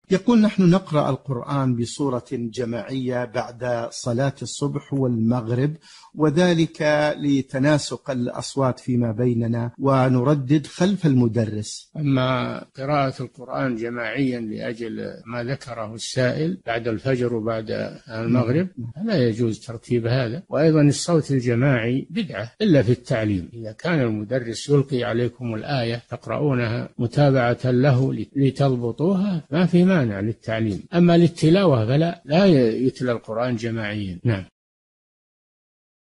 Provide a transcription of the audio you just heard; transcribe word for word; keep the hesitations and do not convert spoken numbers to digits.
يقول: نحن نقرأ القرآن بصورة جماعية بعد صلاة الصبح والمغرب، وذلك لتناسق الأصوات فيما بيننا، ونردد خلف المدرس. أما قراءة القرآن جماعيا لأجل ما ذكره السائل بعد الفجر وبعد المغرب لا يجوز ترتيب هذا. وأيضا الصوت الجماعي بدعة إلا في التعليم، إذا كان المدرس يلقي عليكم الآية تقرؤونها متابعة له لتضبطوها ما في مانع للتعليم. أما للتلاوة فلا لا يتلى القرآن جماعيا. نعم.